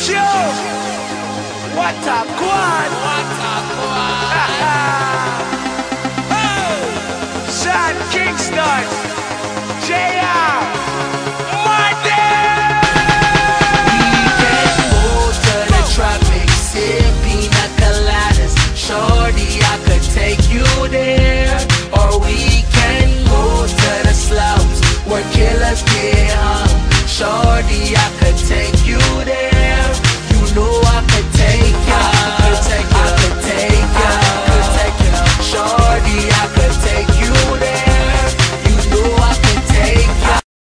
Yo, what a quad! What a quad! Sean Kingston, J.